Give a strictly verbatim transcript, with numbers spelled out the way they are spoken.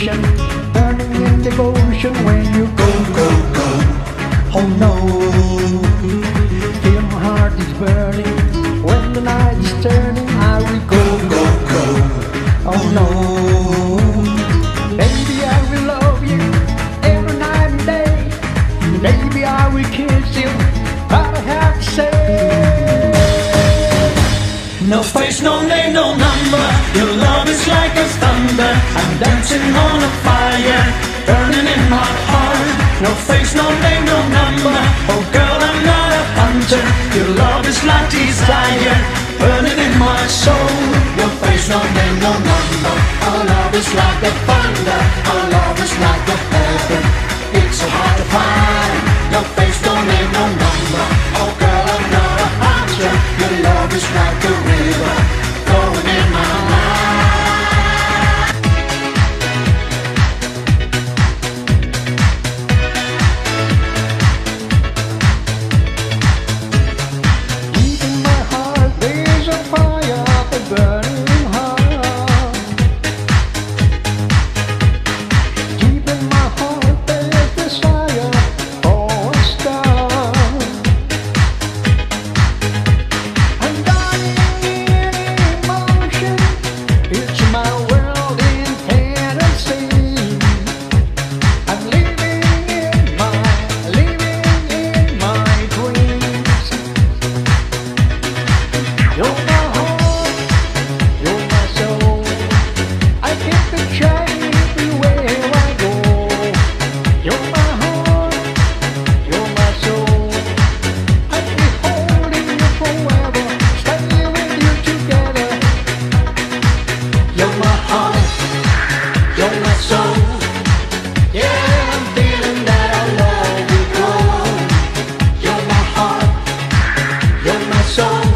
ocean, burning in devotion when you go, go, go. Oh no, feel my heart is burning when the night is turning. I will go, go, go. Oh no, baby I will love you every night and day. Baby I will kiss you, but I have to say, no face, no name, no number. Your love is like a thunder. I'm dancing on a fire, burning in my heart. No face, no name, no number. Oh girl, I'm not a hunter. Your love is like desire, burning in my soul. No face, no name, no number. Our love is like a thunder. Our love is like a heaven. It's so hard to find. No face, no name, no number. Oh girl, I'm not a hunter. Your love is like a river flowing in my mind. deep in my heart there's a fire, a burning heart. Deep in my heart there's desire for a star. I'm dying in emotion, it's my world in fantasy. I'm living in my, living in my dreams. You're my heart, you're my soul. I keep picture everywhere I go. You're my heart, you're my soul. I'll be holding you forever, stay with you together. You're my heart, you're my soul. Yeah, I'm feeling that our love will grow. You're my heart, you're my soul.